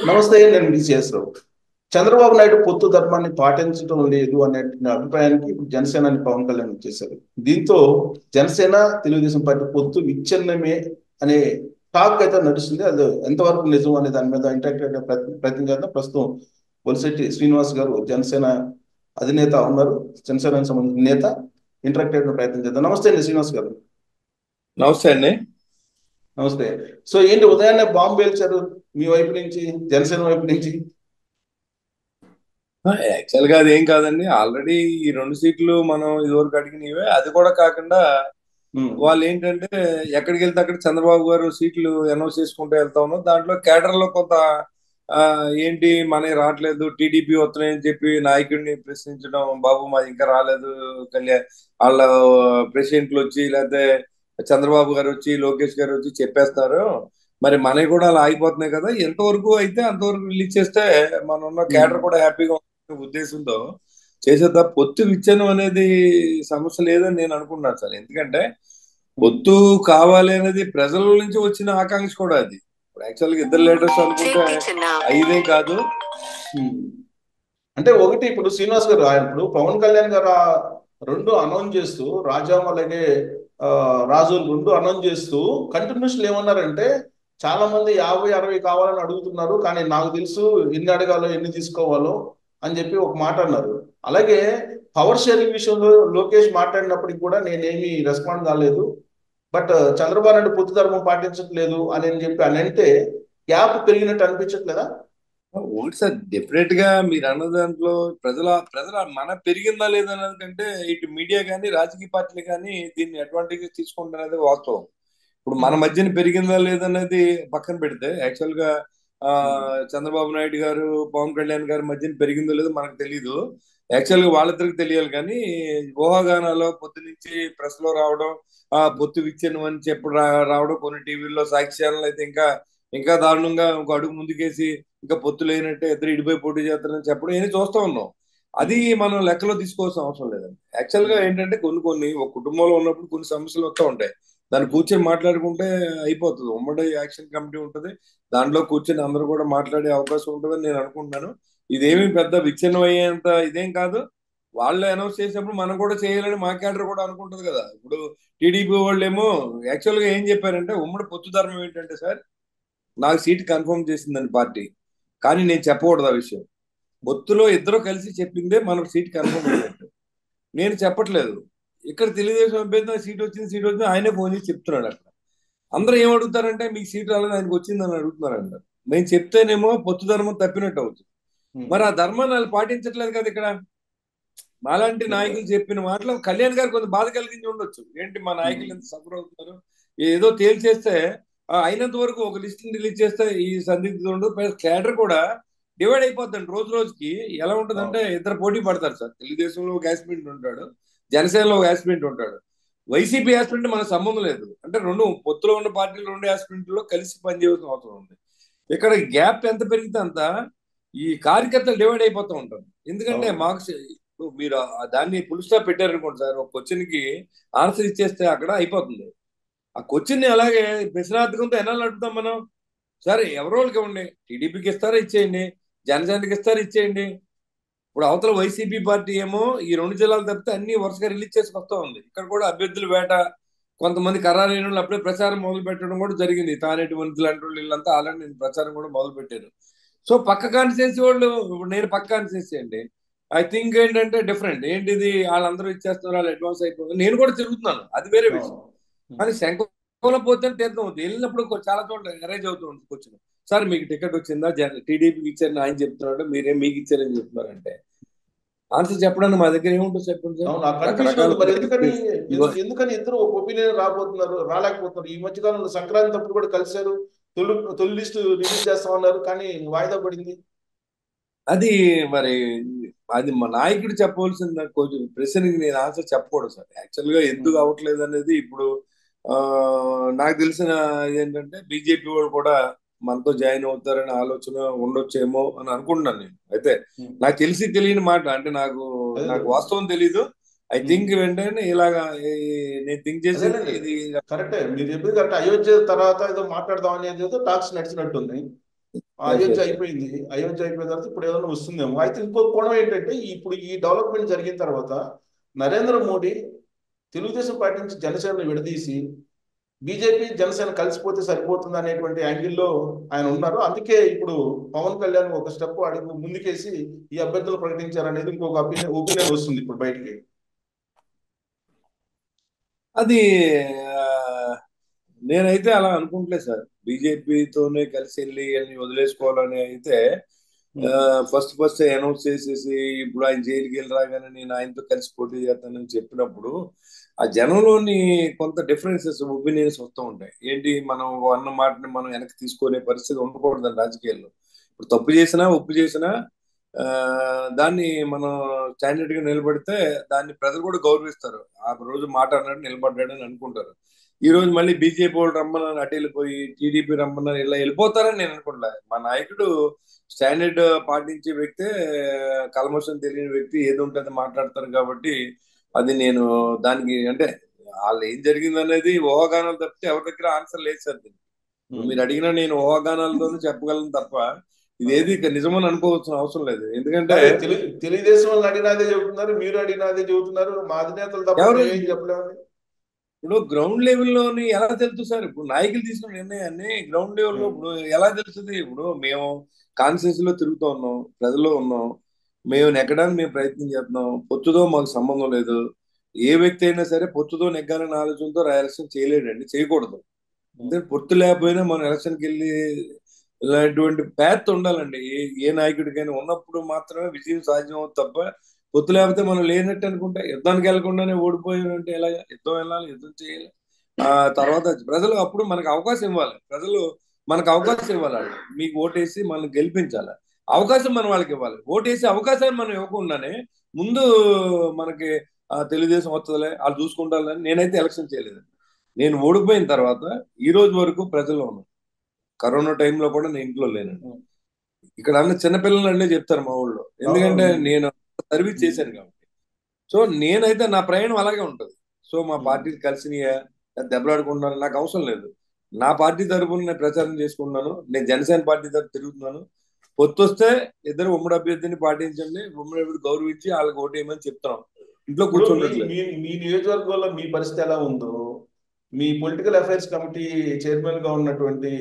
నమస్తే, నేను విసిఎస్ రావు. చంద్రబాబు నాయుడు పొత్తు ధర్మాన్ని పాటించడం లేదు అనే అభిప్రాయానికి ఇప్పుడు జనసేన అని పవన్ కళ్యాణ్ వచ్చేసారు. దీంతో జనసేన తెలుగుదేశం పార్టీ పొత్తు విచ్ఛిన్నమే అనే టాక్ అయితే నడుస్తుంది. అది ఎంతవరకు నిజం అనే దాని మీద ఇంటరాక్ట్ ప్రయత్నం చేద్దాం. ప్రస్తుతం బొలిశెట్టి శ్రీనివాస్ గారు జనసేన అధినేత ఉన్నారు. జనసేనకు సంబంధించిన నేత. ఇంటరాక్ట్ అయ్యే ప్రయత్నం చేద్దాం. నమస్తే అండి శ్రీనివాస్ గారు. నమస్తే అండి. నమస్తే. సో ఏంటి ఉదయాన్నే బాంబు పేల్చారు మీ వైపు నుంచి, జనసేన వైపు నుంచి? యాక్చువల్ గా అదేం కాదండి. ఆల్రెడీ ఈ 2 సీట్లు మనం ఇదివరకు అడిగినవే. అది కూడా కాకుండా ఉమ్, వాళ్ళు ఏంటంటే ఎక్కడికి వెళ్తే అక్కడ చంద్రబాబు గారు సీట్లు అనౌన్స్ చేసుకుంటూ వెళ్తా ఉన్నాం. దాంట్లో కేడర్ లో కొంత ఆ, ఏంటి మనకి రావట్లేదు, టీడీపీ వస్తున్నాయని చెప్పి నాయకుడిని ప్రశ్నించడం, బాబు మాది ఇంకా రాలేదు, కళ్యాణ్ వాళ్ళ ప్రెసిడెంట్లు వచ్చి లేకపోతే చంద్రబాబు గారు వచ్చి లోకేష్ గారు వచ్చి చెప్పేస్తారు. మరి మనవి కూడా అలా ఆగిపోతున్నాయి కదా, ఎంతవరకు అయితే అంతవరకు రిలీజ్ చేస్తే మనం ఉన్న ఉమ్. కేడర్ కూడా హ్యాపీగా ఉండే ఉద్దేశంతో చేసేద్దాం. పొత్తు విచ్ఛిన్నం అనేది సమస్య లేదని నేను అనుకుంటున్నాను సార్. ఎందుకంటే పొత్తు కావాలి అనేది ప్రజల నుంచి వచ్చిన ఆకాంక్ష కూడా అది. ఇప్పుడు యాక్చువల్ గా ఇద్దరు లీడర్స్ అనుకుంటే ఐదేం కాదు. ఉమ్. అంటే ఒకటి, ఇప్పుడు శ్రీనివాస్ గారు ఇప్పుడు పవన్ కళ్యాణ్ గారు ఆ రెండు అనౌన్స్ చేస్తూ, రాజాం అలాగే ఆ, రాజు రెండు అనౌన్స్ చేస్తూ కంటిన్యూషన్ ఏమన్నారంటే, చాలా మంది 50-60 కావాలని అడుగుతున్నారు, కానీ నాకు తెలుసు ఎన్ని అడగాలో ఎన్ని తీసుకోవాలో అని చెప్పి ఒక మాట అన్నారు. అలాగే పవర్ షేరింగ్ విషయంలో లోకేష్ మాట్లాడినప్పటికి కూడా నేనేమి రెస్పాండ్ కాలేదు. బట్ చంద్రబాబు నాయుడు పొత్తు ధర్మం పాటించట్లేదు అని చెప్పి అని అంటే గ్యాప్ పెరిగినట్టు అనిపించట్లేదా? ఒకటి సార్, డెఫినెట్ గా మీరు అన్న దాంట్లో ప్రజల ప్రజల మన పెరిగిందా లేదన్నది కంటే ఇటు మీడియా కానీ రాజకీయ పార్టీలు కానీ దీన్ని అడ్వాంటేజ్ తీసుకుంటున్నది వాస్తవం. ఇప్పుడు మన ఉమ్, మధ్యన పెరిగిందా లేదన్నది పక్కన పెడితే యాక్చువల్ గా ఆ ఉమ్, చంద్రబాబు నాయుడు గారు పవన్ కళ్యాణ్ గారి మధ్యన పెరిగిందో లేదో మనకు తెలియదు. యాక్చువల్ గా వాళ్ళిద్దరికి తెలియాలి. కానీ ఊహాగానాలు పొద్దు నుంచి ప్రెస్ లో రావడం, పొత్తు విచ్ఛిన్నం అని చెప్పి రావడం, కొన్ని టీవీల్లో సాక్షి ఛానల్ అయితే ఇంకా ఇంకా దారుణంగా ఇంకో అడుగు ముందుకేసి ఇంకా పొత్తు లేనట్టే ఇద్దరు ఇడిపోయి పోటీ చేస్తారని చెప్పడం ఏది చూస్తా ఉన్నాం. అది ఉమ్, మనం లెక్కలో తీసుకోవాల్సిన అవసరం లేదండి. యాక్చువల్ గా ఉమ్, ఏంటంటే కొన్ని కొన్ని ఒక కుటుంబంలో ఉన్నప్పుడు కొన్ని సమస్యలు వస్తూ ఉంటాయి. దాన్ని ఉమ్, కూర్చొని మాట్లాడుకుంటే అయిపోతుంది. ఉమ్మడి యాక్షన్ కమిటీ ఉంటుంది, దాంట్లో కూర్చొని అందరూ కూడా మాట్లాడే అవకాశం ఉంటుందని నేను అనుకుంటున్నాను. ఇదేమి ఉమ్, పెద్ద విచ్ఛిన్నం అయ్యేంత ఇదేం కాదు. వాళ్ళు అనౌన్స్ చేసినప్పుడు మనం కూడా చేయాలని మా క్యాడర్ కూడా అనుకుంటుంది కదా. ఇప్పుడు టీడీపీ వాళ్ళు ఏమో యాక్చువల్ గా ఏం చెప్పారంటే, ఉమ్మడి పొత్తు ధర్మం ఏంటంటే సార్, నాకు సీట్ కన్ఫర్మ్ చేసిందని పార్టీ, కానీ నేను చెప్పకూడదు ఆ విషయం. పొత్తులో ఇద్దరు కలిసి చెప్పిందే మనకు సీట్ కన్ఫర్మ్ అయినట్టు. నేను చెప్పట్లేదు. ఇక్కడ తెలుగుదేశం అభ్యర్థి సీట్ వచ్చింది, సీట్ వచ్చింది ఆయనే ఫోన్ చేసి చెప్తున్నాడు అక్కడ. అందరూ ఏం అడుగుతారంటే మీకు సీట్ రాలేదు ఆయనకు వచ్చిందని అడుగుతున్నారంట. నేను చెప్తేనేమో పొత్తు ధర్మం తప్పినట్టు అవుతుంది. ఉమ్. మరి ఆ ధర్మాన్ని వాళ్ళు పాటించట్లేదు కదా ఇక్కడ. మాలాంటి ఓకే. నాయకులు చెప్పిన మాటలు కళ్యాణ్ గారు కొంచెం బాధ కలిగించి ఉండొచ్చు. ఏంటి మా ఉమ్, నాయకులు ఎంత సఫర్ అవుతున్నారు, ఏదో తేల్చేస్తే అయినంత వరకు ఒక లిస్ట్ రిలీజ్ చేస్తే ఈ సందిగ్ధత ఉండదు. ప్లస్ క్యాడర్ కూడా డివైడ్ అయిపోద్దండి రోజు రోజుకి. ఎలా ఉంటుందంటే అవును. ఇద్దరు పోటీ పడతారు సార్. తెలుగుదేశంలో ఒక యాస్పిరెంట్ ఉంటాడు, జనసేనలో ఒక యాస్పిరెంట్ ఉంటాడు, వైసీపీ యాస్పిరెంట్ మనకు సంబంధం లేదు. అంటే రెండు పొత్తులో ఉన్న పార్టీలు రెండు యాస్పిరెంట్లో కలిసి పనిచేయాల్సిన అవసరం ఉంది. ఇక్కడ గ్యాప్ ఎంత పెరిగితే అంత ఈ కార్యకర్తలు డివైడ్ అయిపోతూ ఉంటారు. ఎందుకంటే అవును. మార్క్స్ ఇప్పుడు మీరు దాన్ని ఫుల్ స్టాప్ పెట్టారనుకోండి సార్, ఒక క్వశ్చన్ కి ఆన్సర్ ఇచ్చేస్తే అక్కడ అయిపోతుంది. ఆ క్వశ్చన్ ని అలాగే ప్రశ్నార్థకంతో ఎన్నాళ్ళు అడుగుతాం మనం. సరే ఎవరో వాళ్ళకి ఇవ్వండి, టీడీపీకి ఇస్తారా ఇచ్చేయండి, జనసేనకి ఇస్తారా ఇచ్చేయండి. ఇప్పుడు అవతల వైసీపీ పార్టీ ఏమో ఈ 2 జిల్లాలు తప్పితే అన్ని వరుసగా రిలీజ్ చేసి వస్తూ ఉంది. ఇక్కడ కూడా అభ్యర్థుల వేట, కొంతమంది ఖరారైన వాళ్ళు అప్పుడే ప్రచారం మొదలు పెట్టడం కూడా జరిగింది. తానేటి మంత్రులు అంటే వీళ్ళంతా ఆల్రెడీ నేను ప్రచారం కూడా మొదలు పెట్టారు. సో పక్క కాన్స్టిట్యూన్సీ వాళ్ళు, ఇప్పుడు నేను పక్క కాన్స్టిట్యూన్సీ అండి. ఐ థింక్ ఏంటంటే డిఫరెంట్ ఏంటిది, వాళ్ళందరూ ఇచ్చేస్తున్నారు, వాళ్ళు అడ్వాన్స్ అయిపోతుంది. నేను కూడా తిరుగుతున్నాను, అది వేరే అవును. విషయం. ఉమ్. కానీ శంఖంలో పోతే తీర్థం అవుతుంది. వెళ్ళినప్పుడు చాలా చోట్ల అరేంజ్ అవుతూ ఉంటుంది కూర్చుని. సార్ మీకు టికెట్ వచ్చిందా, టీడీపీకి ఇచ్చారని ఆయన చెప్తున్నాడు, మీరేం మీకు ఇచ్చారని చెప్తున్నారంటే ఆన్సర్ చెప్పడానికి మా దగ్గర ఏముంటుంది చెప్పండి సార్. అవును, ఆ కన్ఫ్యూజన్ రకరకాల ఉంది. మరి ఎందుకని ఉంటాయి. ఇగో ఎందుకని ఇద్దరు ఒక ఒపీనియన్ రాలేకపోతున్నారు? ఈ మధ్య కాలంలో సంక్రాంతి అప్పుడు కూడా కలిశారు. తొలి తొలి లిస్ట్ రిలీజ్ చేస్తామన్నారు, కానీ వాయిదా పడింది. అది మరి అది మా నాయకుడు చెప్పవలసిన కొంచెం ప్రశ్నకి నేను ఆన్సర్ చెప్పకూడదు సార్. యాక్చువల్ గా ఎందుకు ఉమ్, అవ్వట్లేదు అనేది ఇప్పుడు ఆ, నాకు తెలిసిన ఏంటంటే బీజేపీ వాళ్ళు కూడా మనతో జాయిన్ అవుతారనే ఆలోచన ఉండొచ్చేమో అని అనుకుంటున్నాను నేను. అయితే ఉమ్. నాకు తెలిసి తెలియని మాట అంటే నాకు అదే. నాకు వాస్తవం తెలీదు. I um. థింక్ వెంటనే ఇలాగా నేను థింక్ చేసేది అదేనండి. ఇది. కరెక్టే మీరు చెప్పింది కరెక్ట్. అయోధ్య తర్వాత ఏదో మాట్లాడదాం అనేది ఏదో టాక్స్ నడిచినట్టుంది. అయోధ్య అయిపోయింది. అయోధ్య అయిపోయిన తర్వాత ఇప్పుడు ఏదైనా వస్తుందేమో. అయితే ఇంకో కోణం ఏంటంటే ఇప్పుడు ఈ డెవలప్మెంట్ జరిగిన తర్వాత నరేంద్ర మోడీ తెలుగుదేశం పార్టీ నుంచి జనసేనను విడదీసి బీజేపీ జనసేన కలిసిపోతే సరిపోతుంది అనేటువంటి యాంగిల్లో ఆయన ఉన్నారు. అందుకే ఇప్పుడు పవన్ కళ్యాణ్ ఒక స్టెప్ అడుగు ముందుకేసి ఈ అభ్యర్థులు ప్రకటించారనేది ఇంకొక ఒపీనియన్ వస్తుంది ఇప్పుడు బయటికి. అది ఆ, నేనైతే అలా అనుకుంటలేదు సార్. బీజేపీతోనే కలిసి వెళ్ళి అని వదిలేసుకోవాలని అయితే ఫస్ట్ అనౌన్స్ చేసేసి ఇప్పుడు ఆయన జైలుకి వెళ్ళి రాగానే నేను ఆయనతో కలిసి పోటీ చేస్తానని చెప్పినప్పుడు ఆ జనంలోని కొంత డిఫరెన్సెస్ ఒపీనియన్స్ వస్తూ ఉంటాయి. ఏంటి, మనం అన్న మాటని మనం వెనక్కి తీసుకునే పరిస్థితి ఉండకూడదు రాజకీయాల్లో. ఇప్పుడు తప్పు చేసినా ఒప్పు చేసినా ఆ, దాన్ని మనం స్టాండర్డ్ గా నిలబడితే దాన్ని ప్రజలు కూడా గౌరవిస్తారు. ఆ రోజు మాట అన్నాడు నిలబడ్డాడని అనుకుంటారు. ఈ రోజు మళ్ళీ బీజేపీ వాళ్ళు రమ్మని అటు వెళ్ళిపోయి టీడీపీ రమ్మని ఇలా వెళ్ళిపోతారని నేను అనుకుంటా. మా నాయకుడు స్టాండర్డ్ పాటించే వ్యక్తే, కల్మషం తెలియని వ్యక్తి ఏది ఉంటుంది మాట్లాడతారు కాబట్టి అది నేను దానికి అంటే వాళ్ళు ఏం జరిగింది అనేది ఊహాగానాలు తప్పితే ఎవరి దగ్గర ఆన్సర్ లేదు సార్ దీనికి. మీరు అడిగినా నేను ఊహాగానాలతోనే చెప్పగలను తప్ప ఇదేది నిజమని అనుకోవాల్సిన అవసరం లేదు. ఎందుకంటే తెలుగుదేశం వాళ్ళు అడిగినదే చెబుతున్నారు, మీరు అడిగినదే చెబుతున్నారు, మా అధినేతలు తప్ప ఎవరు మేమేం చెప్పలేము. ఇప్పుడు గ్రౌండ్ లెవెల్లోని ఎలా తెలుస్తుంది సార్? ఇప్పుడు నాయకులు తీసుకున్న నిర్ణయాన్ని గ్రౌండ్ లెవెల్లో ఇప్పుడు ఎలా తెలుస్తుంది? ఇప్పుడు మేము కాన్స్టిట్యూన్సీ లో తిరుగుతూ ఉన్నాం, ప్రజల్లో ఉన్నాం, మేము నెగ్గడానికి మేము ప్రయత్నం చేస్తున్నాం. పొత్తుతో మాకు సంబంధం లేదు. ఏ వ్యక్తి అయినా సరే పొత్తుతో నెగ్గాలనే ఆలోచనతో ఎలక్షన్ చేయలేడండి, చేయకూడదు. అంటే పొత్తు లేకపోయినా మనం ఎలక్షన్కి వెళ్ళి ఇలాంటి ప్యాత్ ఉండాలండి. ఏ నాయకుడికైనా ఉన్నప్పుడు మాత్రమే విజయం సాధ్యం అవుతుంది తప్ప పొత్తు లేకపోతే మనం లేనట్టు అనుకుంటే యుద్ధానికి వెళ్లకుండానే ఓడిపోయామంటే ఎలా? యుద్ధం వెళ్ళాలి, యుద్ధం చేయాలి. ఆ తర్వాత ప్రజలు అప్పుడు మనకు అవకాశం ఇవ్వాలి. ప్రజలు మనకు అవకాశం ఇవ్వాలి. వాళ్ళు మీకు ఓటేసి మనం గెలిపించాలి. అవకాశం మనం వాళ్ళకి ఇవ్వాలి. ఓటేసి అవకాశాన్ని మనం ఇవ్వకుండానే ముందు మనకి తెలుగుదేశం వస్తుందిలే వాళ్ళు చూసుకుంటారని నేనైతే ఎలక్షన్ చేయలేదు. నేను ఓడిపోయిన తర్వాత ఈ రోజు వరకు ప్రజల్లో ఉన్నాను. కరోనా టైంలో కూడా నేను ఇంట్లో లేనండి. ఇక్కడ అన్న చిన్నపిల్లలు అంటే చెప్తారు మా ఊళ్ళో, ఎందుకంటే నేను సర్వీస్ చేశాను కాబట్టి. సో నేనైతే నా ప్రయాణం అలాగే ఉంటది. సో మా పార్టీలు కలిసినయా దెబ్బలాడుకుంటున్నాను నాకు అవసరం లేదు. నా పార్టీ తరఫున నేను ప్రచారం చేసుకుంటున్నాను. నేను జనసేన పార్టీ తరఫు తిరుగుతున్నాను. పొత్తు వస్తే ఇద్దరు ఉమ్మడి అభ్యర్థిని పాటించండి, ఉమ్మడి అభ్యర్థి గౌరవించి వాళ్ళకి ఓటేయమని చెప్తాం. ఇంట్లో కూర్చున్నట్లేదు. మీ నియోజకవర్గంలో మీ పరిస్థితి ఎలా ఉందో మీ పొలిటికల్ అఫైర్స్ కమిటీ చైర్మన్ గా ఉన్నటువంటి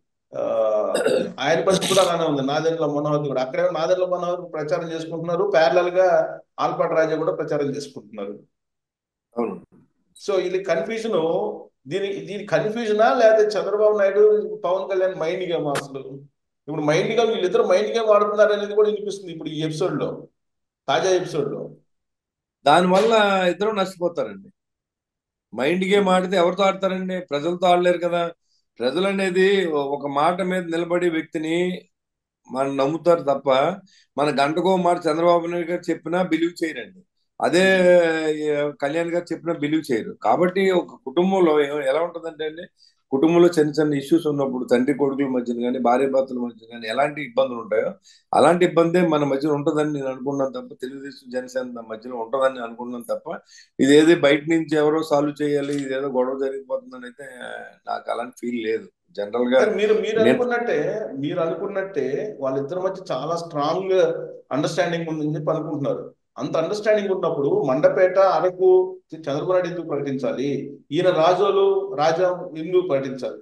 ఆయన పరిస్థితి కూడా అలానే ఉంది. నాదెండ్ల మనోహర్ కూడా అక్కడే నాదెండ్ల మనోహర్ ప్రచారం చేసుకుంటున్నారు, ప్యారలల్ గా ఆల్పాటి రాజా కూడా ప్రచారం చేసుకుంటున్నారు. అవును. సో ఇది కన్ఫ్యూజన్. దీని కన్ఫ్యూజనా లేకపోతే చంద్రబాబు నాయుడు పవన్ కళ్యాణ్ మైండ్ గేమ్? అసలు ఇప్పుడు మైండ్ గేమ్ వీళ్ళిద్దరు మైండ్ గేమ్ ఆడుతున్నారు అనేది కూడా వినిపిస్తుంది ఇప్పుడు ఈ ఎపిసోడ్ లో, తాజా ఎపిసోడ్ లో. దానివల్ల ఇద్దరు నష్టపోతారండి. మైండ్ గేమ్ ఆడితే ఎవరితో ఆడతారండి? ప్రజలతో ఆడలేరు కదా. ప్రజలు అనేది ఒక మాట మీద నిలబడే వ్యక్తిని మనం నమ్ముతారు తప్ప మన గంటకో మాట చంద్రబాబు నాయుడు గారు చెప్పినా బిలీవ్ చేయరండి. అదే కళ్యాణ్ గారు చెప్పినా బిలీవ్ చేయరు. కాబట్టి ఒక కుటుంబంలో ఎలా ఉంటుందంటే అండి, కుటుంబంలో చిన్న చిన్న ఇష్యూస్ ఉన్నప్పుడు తండ్రి కొడుకుల మధ్యన కానీ భార్య భర్తల మధ్య కానీ ఎలాంటి ఇబ్బందులు ఉంటాయో అలాంటి ఇబ్బందే మన మధ్యన ఉంటుందని నేను అనుకున్నాను తప్ప, తెలుగుదేశం జనసేన మధ్యలో ఉంటుందని అనుకున్నాను తప్ప ఇదేదో బయట నుంచి ఎవరో సాల్వ్ చేయాలి, ఇదేదో గొడవ జరిగిపోతుందని అయితే నాకు అలాంటి ఫీల్ లేదు జనరల్ గా. నేను మీరు అనుకున్నట్టే వాళ్ళిద్దరి మధ్య చాలా స్ట్రాంగ్ అండర్స్టాండింగ్ ఉందని చెప్పి అనుకుంటున్నారు. అంత అండర్స్టాండింగ్ ఉన్నప్పుడు మండపేట, అరకు చంద్రబాబు నాయుడు ఎందుకు ప్రకటించాలి? ఈయన రాజా ఎందుకు ప్రకటించాలి?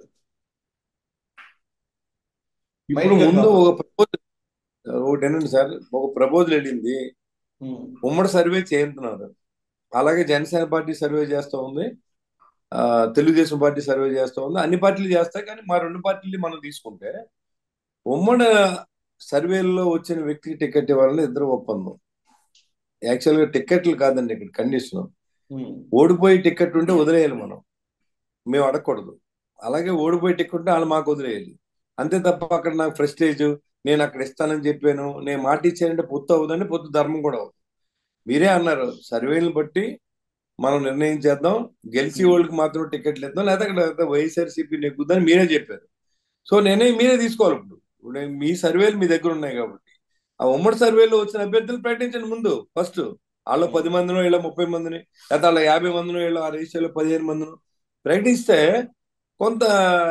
ఇప్పుడు ముందు ఒక ప్రపోజల్ ఒకటి ఏంటండి సార్, ఒక ప్రపోజల్ వెళ్ళింది, ఉమ్మడి సర్వే చేస్తున్నారు. అలాగే జనసేన పార్టీ సర్వే చేస్తూ ఉంది, తెలుగుదేశం పార్టీ సర్వే చేస్తూ ఉంది, అన్ని పార్టీలు చేస్తాయి. కానీ మా రెండు పార్టీలు మనం తీసుకుంటే ఉమ్మడి సర్వేల్లో వచ్చిన వ్యక్తికి టికెట్ ఇవ్వాలని ఇద్దరు ఒప్పందం. యాక్చువల్గా టికెట్లు కాదండి ఇక్కడ కండిషన్. ఓడిపోయి టికెట్ ఉంటే వదిలేయాలి, మేము అడగకూడదు. అలాగే ఓడిపోయి టికెట్ ఉంటే వాళ్ళు మాకు వదిలేయాలి. అంతే తప్ప అక్కడ నాకు ప్రెస్టేజ్, నేను అక్కడ ఇస్తానని చెప్పాను, నేను మాట ఇచ్చానంటే పొత్తు అవుదని, పొత్తు ధర్మం కూడా అవుతుంది. మీరే అన్నారు సర్వేలను బట్టి మనం నిర్ణయం చేద్దాం, గెలిచి వాళ్ళకి మాత్రం టికెట్లు ఇద్దాం, లేదా అక్కడ వైఎస్ఆర్సీపీ నెగ్గుద్దని మీరే చెప్పారు. సో మీరే తీసుకోవాలి. ఇప్పుడు మీ సర్వేలు మీ దగ్గర ఉన్నాయి కాబట్టి ఆ ఉమ్మడి సర్వేలో వచ్చిన అభ్యర్థులు ప్రకటించండి ముందు. ఫస్ట్ వాళ్ళు 10 మందినో ఇలా 30 మందిని, లేదా వాళ్ళ 50 మందినో ఇలా ఆ రేషియోలో 15 మందినో ప్రకటిస్తే కొంత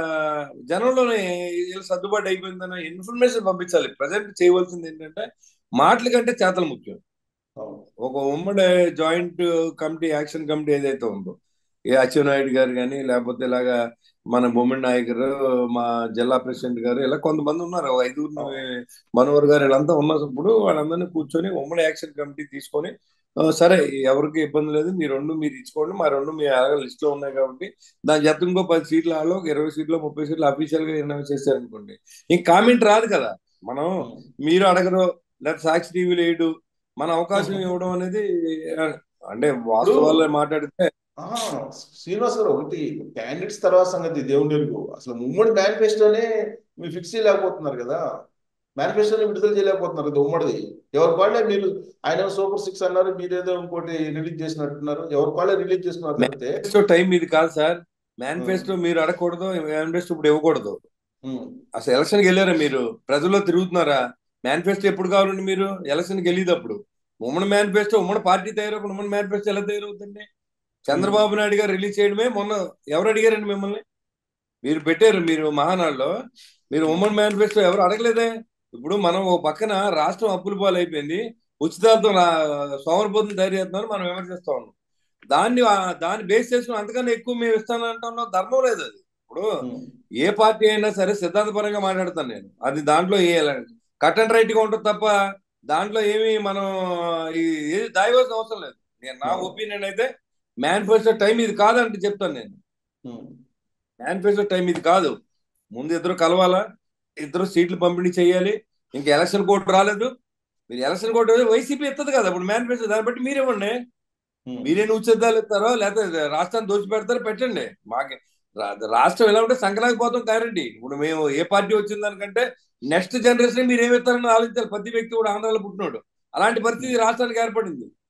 జనంలోనే వీళ్ళు సర్దుబాటు అయిపోయిందన్న ఇన్ఫర్మేషన్ పంపించాలి. ప్రజెంట్ చేయవలసింది ఏంటంటే మాటల కంటే చేతలు ముఖ్యం. అవును. ఒక ఉమ్మడి జాయింట్ కమిటీ, యాక్షన్ కమిటీ ఏదైతే ఉందో, ఏ అచ్చెన్నాయుడు గారు కానీ, లేకపోతే ఇలాగా మన బొమ్మిడి నాయక్ గారు, మా జిల్లా ప్రెసిడెంట్ గారు, ఇలా కొంతమంది ఉన్నారు, ఓ ఐదుగురిని, అవును. మనోహర్ గారు, వీళ్ళంతా ఉన్నప్పుడు వాళ్ళందరినీ కూర్చొని ఉమ్మడి యాక్షన్ కమిటీ తీసుకొని సరే ఎవరికి ఇబ్బంది లేదు, మీ రెండు మీరు ఇచ్చుకోండి, మా రెండు మీ లిస్ట్ లో ఉన్నాయి కాబట్టి దాని చెత్త ఇంకో 10 సీట్ల హాల్లో, 20 సీట్లు 30 సీట్లు అఫీషియల్ గా అనౌన్స్ చేశారనుకోండి, ఇంక కామెంట్ రాదు కదా. మనం ఉమ్. మీరు అడగరు, లేదా సాక్షి టీవీలో వేయడు, మన అవకాశం ఇవ్వడం అనేది ఆ, అంటే ఇప్పుడు వాస్తవాల్లో మాట్లాడితే ఆ, శ్రీనివాస్ గారు, ఒకటి క్యాండిడేట్స్ తర్వాత సంగతి దేవుని ఎరుగు. అసలు ఉమ్మడి మేనిఫెస్టోనే మీరు ఫిక్స్ చేయలేకపోతున్నారు కదా. మేనిఫెస్టోని విడుదల చేయలేకపోతున్నారు కదా ఉమ్మడిది. ఎవరికి వాళ్ళే మీరు, ఆయన సూపర్ సిక్స్ అన్నారు, మీరేదో ఇంకోటి రిలీజ్ చేసినట్టున్నారు. ఎవరికి వాళ్ళే రిలీజ్ చేసుకున్నారు తప్పితే. మేనిఫెస్టో టైం ఇది కాదు సార్. ఉమ్, మేనిఫెస్టో మీరు అడగకూడదు, మేనిఫెస్టో ఇప్పుడు ఇవ్వకూడదు. ఉమ్, అసలు ఎలక్షన్కి వెళ్ళారా మీరు? ప్రజల్లో తిరుగుతున్నారా? మేనిఫెస్టో ఎప్పుడు కావాలండి మీరు? ఎలక్షన్కి వెళ్ళేటప్పుడు. ఉమ్మడి మేనిఫెస్టో, ఉమ్మడి పార్టీ తయారవుతుంది, ఉమ్మడి మేనిఫెస్టో ఎలా తయారవుతుంది? ఉమ్, చంద్రబాబు నాయుడు గారు రిలీజ్ చేయడమే మొన్న. ఎవరు అడిగారండి మిమ్మల్ని? మీరు పెట్టారు, మీరు మహానాడులో మీరు ఉమ్, ఉమ్మడి మేనిఫెస్టో ఎవరు అడగలేదే. ఇప్పుడు మనం ఓ పక్కన రాష్ట్రం అప్పుల పాలు అయిపోయింది, ఉచితాలతో సోమరిపోతులు తయారు చేస్తున్నారు, మనం విమర్శిస్తా ఉన్నాం. దాన్ని బేస్ చేసుకుని అంతకన్నా ఎక్కువ మేము ఇస్తానంటాం, ధర్మం లేదు అది. ఇప్పుడు ఉమ్, ఏ పార్టీ అయినా సరే సిద్ధాంతపరంగా మాట్లాడతాను నేను. అది దాంట్లో కట్ అండ్ రైట్ గా ఉంటుంది తప్ప దాంట్లో ఏమి మనం ఈ ఏది దాయవలసిన అవసరం లేదు. నా అవును. ఒపీనియన్ అయితే మేనిఫెస్టో టైం ఇది కాదంటే చెప్తాను నేను. ఉమ్, మేనిఫెస్టో టైం ఇది కాదు. ముందు ఇద్దరు కలవాలా, ఇద్దరు సీట్లు పంపిణీ చేయాలి. ఇంకా ఎలక్షన్ కోడ్ రాలేదు. మీరు ఎలక్షన్ కోడ్ వైసీపీ ఇస్తుంది కదా ఇప్పుడు మేనిఫెస్టో, దాన్ని బట్టి మీరు ఇవ్వండి. ఉమ్, మీరే ఉచితాలు ఇస్తారో లేకపోతే రాష్ట్రాన్ని దోచి పెడతారో పెట్టండి. మాకు రాష్ట్రం ఎలా ఉంటే సంక్రాంతి పోతాం గ్యారంటీ. ఇప్పుడు మేము ఏ పార్టీ వచ్చిన దానికంటే నెక్స్ట్ జనరేషన్ మీరు ఏమి ఇస్తారని ఆలోచించాలి. ప్రతి వ్యక్తి కూడా ఆంధ్రాలో పుట్టినోడు. అలాంటి పరిస్థితి ఉమ్. రాష్ట్రానికి ఏర్పడింది.